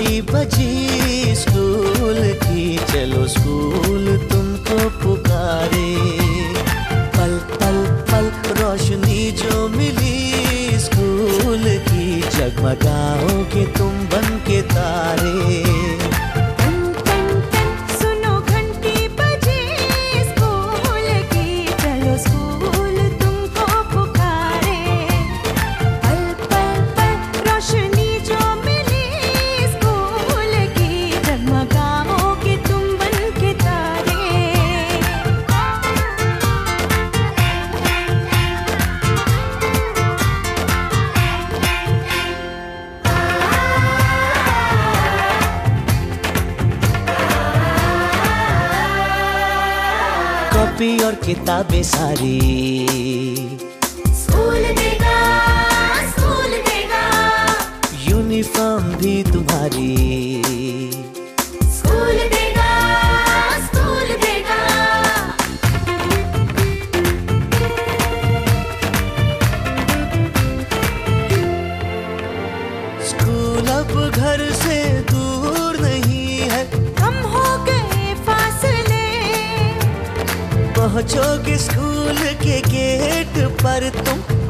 घंटी बजी स्कूल की, चलो स्कूल तुमको पुकारे। पल पल पल रोशनी जो मिली स्कूल की, जगमगाओगे तुम बन के तारे। कॉपी और किताबें सारी स्कूल देगा, स्कूल देगा। यूनिफॉर्म भी तुम्हारी स्कूल देगा, स्कूल देगा। स्कूल अब घर से दूर नहीं है, कम हो गए फासले। पहुंचोगे स्कूल के गेट पर तुम,